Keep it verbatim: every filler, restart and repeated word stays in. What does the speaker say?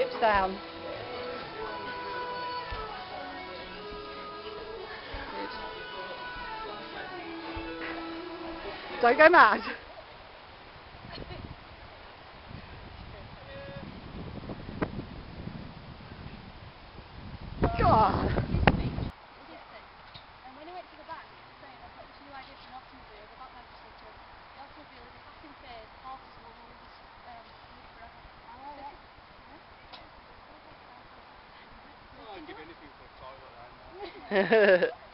Hips down. Good. Don't go mad. God. I'd give anything for a toilet right now.